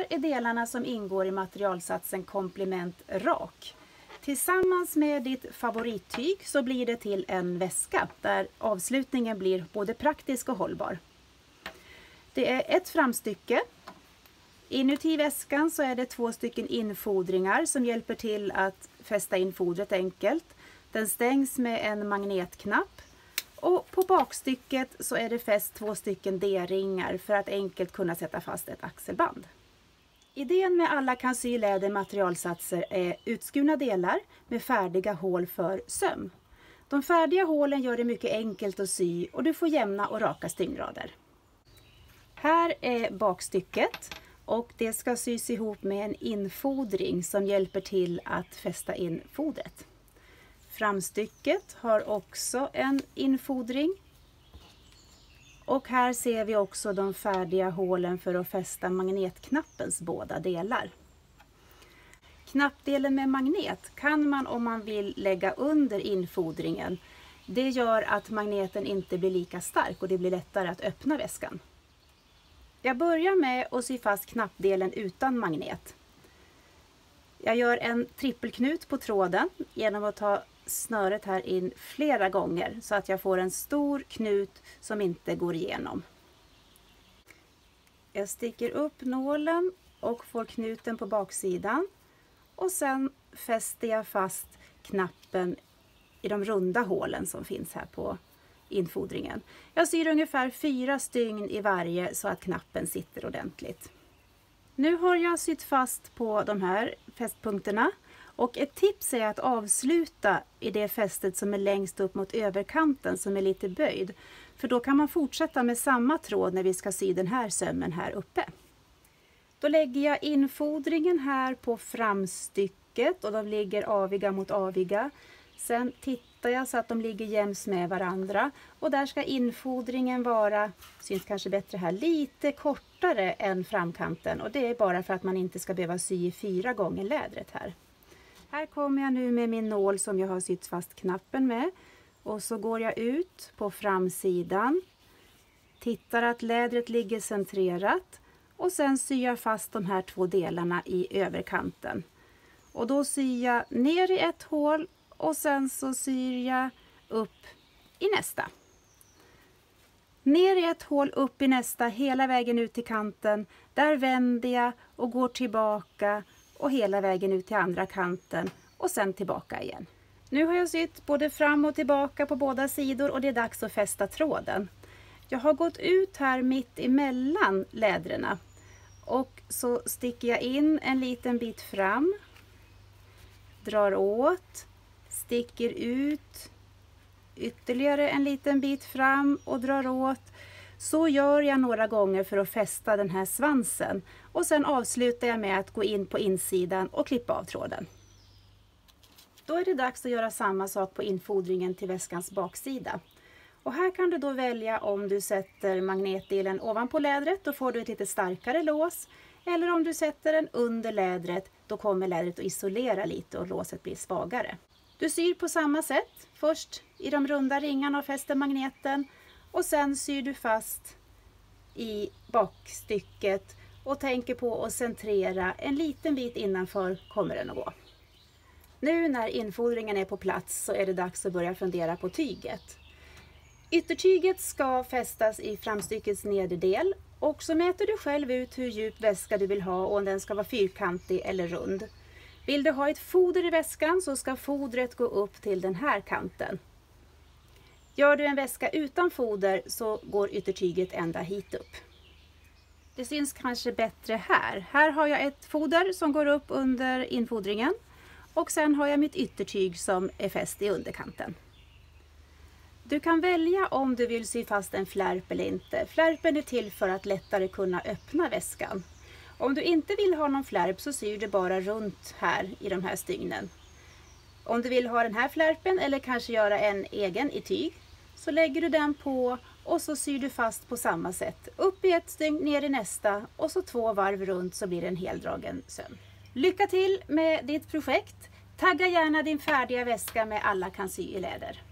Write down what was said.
här är delarna som ingår i materialsatsen komplement rak. Tillsammans med ditt favorittyg så blir det till en väska där avslutningen blir både praktisk och hållbar. Det är ett framstycke. Inuti väskan så är det 2 stycken infodringar som hjälper till att fästa in fodret enkelt. Den stängs med en magnetknapp. Och på bakstycket så är det fäst 2 stycken D-ringar för att enkelt kunna sätta fast ett axelband. Idén med alla kan sy läder materialsatser är utskurna delar med färdiga hål för söm. De färdiga hålen gör det mycket enkelt att sy och du får jämna och raka stygnsrader. Här är bakstycket och det ska sys ihop med en infodring som hjälper till att fästa in fodret. Framstycket har också en infodring. Och här ser vi också de färdiga hålen för att fästa magnetknappens båda delar. Knappdelen med magnet kan man om man vill lägga under infodringen. Det gör att magneten inte blir lika stark och det blir lättare att öppna väskan. Jag börjar med att sy fast knappdelen utan magnet. Jag gör en trippelknut på tråden genom att ta snöret här in flera gånger så att jag får en stor knut som inte går igenom. Jag sticker upp nålen och får knuten på baksidan och sen fäster jag fast knappen i de runda hålen som finns här på infodringen. Jag syr ungefär 4 stygn i varje så att knappen sitter ordentligt. Nu har jag sytt fast på de här fästpunkterna. Och ett tips är att avsluta i det fästet som är längst upp mot överkanten som är lite böjd. För då kan man fortsätta med samma tråd när vi ska sy den här sömmen här uppe. Då lägger jag infodringen här på framstycket och de ligger aviga mot aviga. Sen tittar jag så att de ligger jäms med varandra. Och där ska infodringen vara, syns kanske bättre här, lite kortare än framkanten. Och det är bara för att man inte ska behöva sy 4 gånger lädret här. Här kommer jag nu med min nål som jag har sytt fast knappen med. Och så går jag ut på framsidan. Tittar att lädret ligger centrerat. Och sen syr jag fast de här 2 delarna i överkanten. Och då syr jag ner i ett hål. Och sen så syr jag upp i nästa. Ner i ett hål, upp i nästa, hela vägen ut till kanten. Där vänder jag och går tillbaka. Och hela vägen ut till andra kanten och sen tillbaka igen. Nu har jag sytt både fram och tillbaka på båda sidor och det är dags att fästa tråden. Jag har gått ut här mitt emellan lädrena och så sticker jag in en liten bit fram. Drar åt, sticker ut ytterligare en liten bit fram och drar åt. Så gör jag några gånger för att fästa den här svansen. Och sen avslutar jag med att gå in på insidan och klippa av tråden. Då är det dags att göra samma sak på infodringen till väskans baksida. Och här kan du då välja om du sätter magnetdelen ovanpå lädret, då får du ett lite starkare lås. Eller om du sätter den under lädret, då kommer lädret att isolera lite och låset blir svagare. Du syr på samma sätt, först i de runda ringarna och fäster magneten. Och sen syr du fast i bakstycket och tänker på att centrera en liten bit innanför kommer den att gå. Nu när infodringen är på plats så är det dags att börja fundera på tyget. Yttertyget ska fästas i framstyckets nederdel och så mäter du själv ut hur djup väska du vill ha och om den ska vara fyrkantig eller rund. Vill du ha ett foder i väskan så ska fodret gå upp till den här kanten. Gör du en väska utan foder så går yttertyget ända hit upp. Det syns kanske bättre här. Här har jag ett foder som går upp under infodringen. Och sen har jag mitt yttertyg som är fäst i underkanten. Du kan välja om du vill sy fast en flärp eller inte. Flärpen är till för att lättare kunna öppna väskan. Om du inte vill ha någon flärp så syr du bara runt här i de här stygnen. Om du vill ha den här flärpen eller kanske göra en egen i tyg så lägger du den på och så syr du fast på samma sätt. Upp i ett stygn, ner i nästa och så 2 varv runt så blir det en heldragen söm. Lycka till med ditt projekt! Tagga gärna din färdiga väska med alla kan sy i läder.